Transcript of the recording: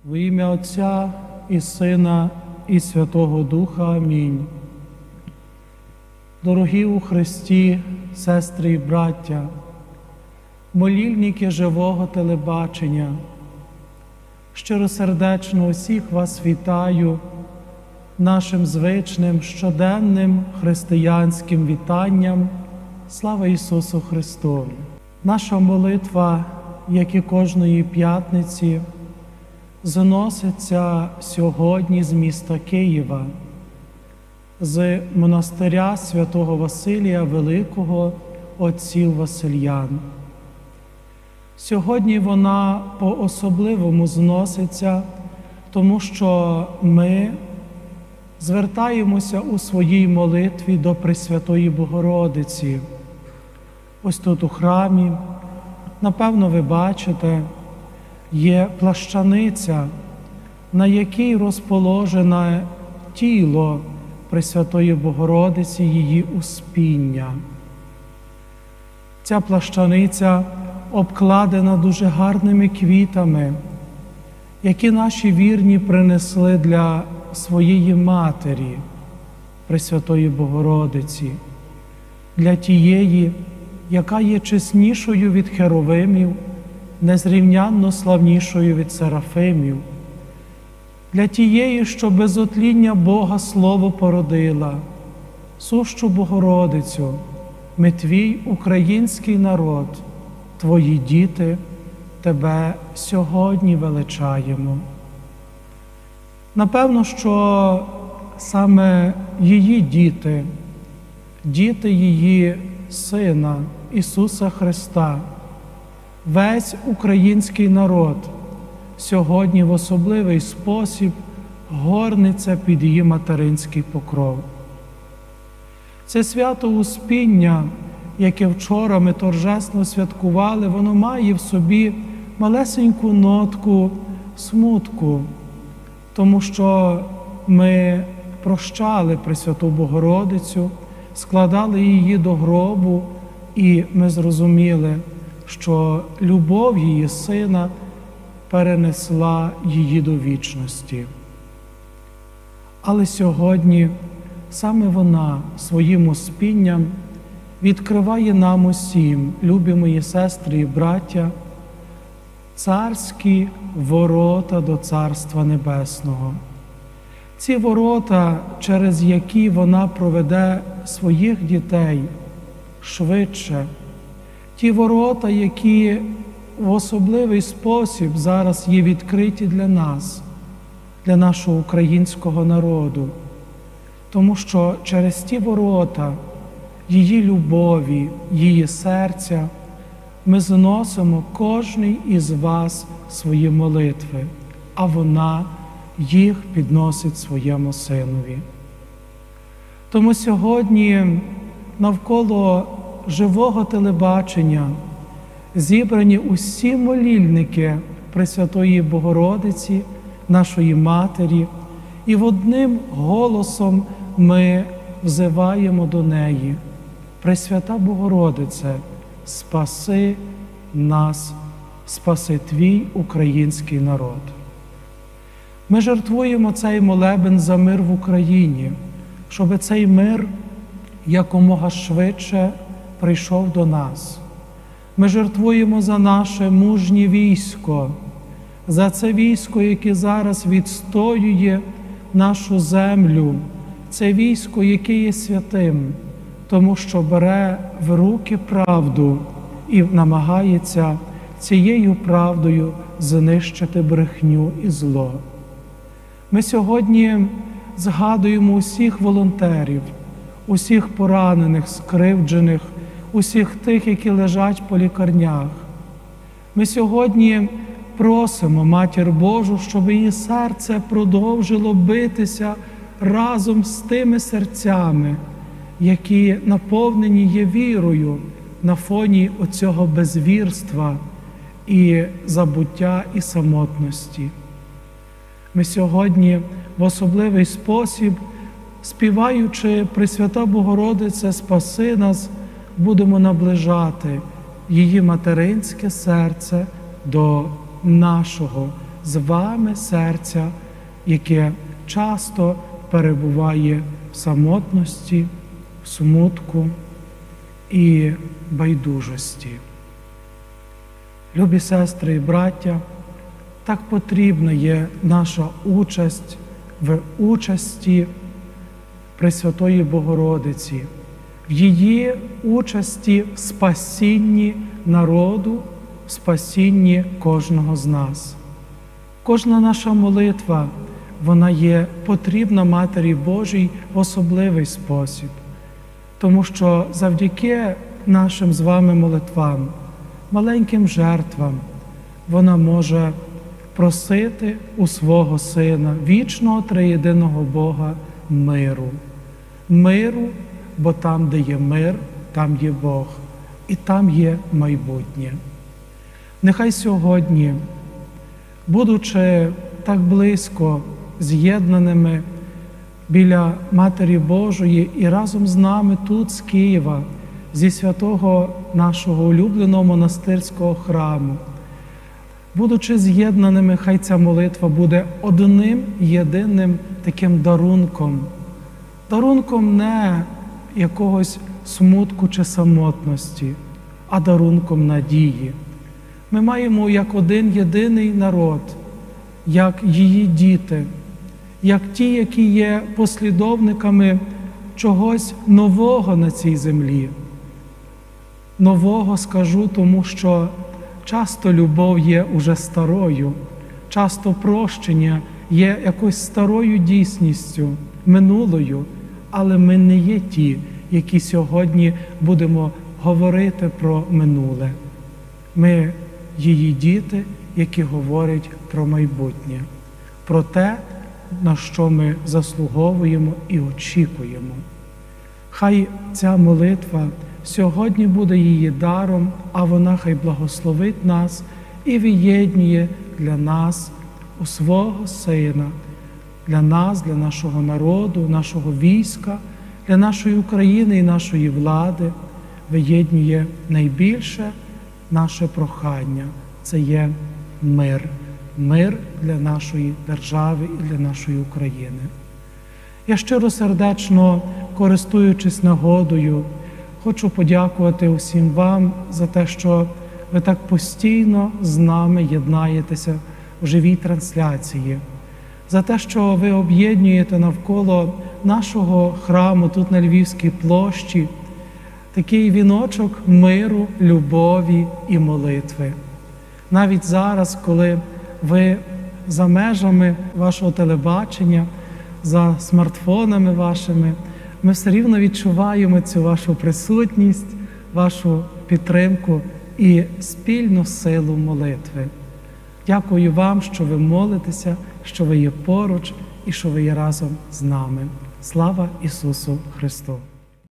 Во ім'я Отця і Сина, і Святого Духа. Амінь. Дорогі у Христі, сестри і браття, молільники живого телебачення, щиросердечно усіх вас вітаю нашим звичним щоденним християнським вітанням. Слава Ісусу Христу! Наша молитва, як і кожної п'ятниці, заноситься сьогодні з міста Києва, з монастиря святого Василія Великого отців Васильян. Сьогодні вона по-особливому зноситься, тому що ми звертаємося у своїй молитві до Пресвятої Богородиці. Ось тут у храмі, напевно, ви бачите, є плащаниця, на якій розположене тіло Пресвятої Богородиці, її успіння. Ця плащаниця обкладена дуже гарними квітами, які наші вірні принесли для своєї Матері, Пресвятої Богородиці, для тієї, яка є чеснішою від херовимів, незрівнянно славнішою від серафимів, для тієї, що без отління Бога Слово породила, сущу Богородицю, ми Твій український народ, Твої діти, Тебе сьогодні величаємо. Напевно, що саме її діти, діти її Сина Ісуса Христа, весь український народ сьогодні в особливий спосіб горниться під її материнський покров. Це свято Успіння, яке вчора ми торжественно святкували, воно має в собі малесеньку нотку смутку, тому що ми прощали Пресвяту Богородицю, складали її до гробу, і ми зрозуміли, що любов її Сина перенесла її до вічності. Але сьогодні саме вона своїм успінням відкриває нам усім, любі мої сестри і браття, царські ворота до Царства Небесного. Ці ворота, через які вона проведе своїх дітей швидше, ті ворота, які в особливий спосіб зараз є відкриті для нас, для нашого українського народу. Тому що через ті ворота її любові, її серця ми зносимо кожний із вас свої молитви, а вона їх підносить своєму Синові. Тому сьогодні навколо живого телебачення зібрані усі молільники Пресвятої Богородиці, нашої Матері, і в одним голосом ми взиваємо до неї: Пресвята Богородице, спаси нас, спаси Твій український народ. Ми жертвуємо цей молебен за мир в Україні, щоб цей мир якомога швидше прийшов до нас. Ми жертвуємо за наше мужнє військо, за це військо, яке зараз відстоює нашу землю, це військо, яке є святим, тому що бере в руки правду і намагається цією правдою знищити брехню і зло. Ми сьогодні згадуємо усіх волонтерів, усіх поранених, скривджених, усіх тих, які лежать по лікарнях. Ми сьогодні просимо Матір Божу, щоб її серце продовжило битися разом з тими серцями, які наповнені є вірою на фоні оцього безвірства і забуття і самотності. Ми сьогодні в особливий спосіб, співаючи «Пресвята Богородице, спаси нас», будемо наближати її материнське серце до нашого з вами серця, яке часто перебуває в самотності, в смутку і байдужості. Любі сестри і браття, так потрібна є наша участь в участі Пресвятої Богородиці, в її участі в спасінні народу, в спасінні кожного з нас. Кожна наша молитва, вона є потрібна Матері Божій в особливий спосіб, тому що завдяки нашим з вами молитвам, маленьким жертвам, вона може просити у свого Сина, вічного триєдиного Бога, миру. Миру, бо там, де є мир, там є Бог, і там є майбутнє. Нехай сьогодні, будучи так близько з'єднаними біля Матері Божої і разом з нами тут, з Києва, зі святого нашого улюбленого монастирського храму, будучи з'єднаними, хай ця молитва буде одним єдиним таким дарунком. Дарунком не якогось смутку чи самотності, а дарунком надії. Ми маємо як один єдиний народ, як її діти, як ті, які є послідовниками чогось нового на цій землі. Нового скажу, тому що часто любов є уже старою, часто прощення є якось старою дійсністю, минулою, але ми не є ті, які сьогодні будемо говорити про минуле. Ми її діти, які говорять про майбутнє, про те, на що ми заслуговуємо і очікуємо. Хай ця молитва сьогодні буде її даром, а вона хай благословить нас і виєднує для нас у свого Сина, для нас, для нашого народу, нашого війська, для нашої України і нашої влади, виєднує найбільше наше прохання. Це є мир. Мир для нашої держави і для нашої України. Я щиро-сердечно, користуючись нагодою, хочу подякувати усім вам за те, що ви так постійно з нами єднаєтеся в живій трансляції, за те, що ви об'єднуєте навколо нашого храму тут на Львівській площі такий віночок миру, любові і молитви. Навіть зараз, коли ви за межами вашого телебачення, за смартфонами вашими, ми все рівно відчуваємо цю вашу присутність, вашу підтримку і спільну силу молитви. Дякую вам, що ви молитеся, що ви є поруч і що ви є разом з нами. Слава Ісусу Христу!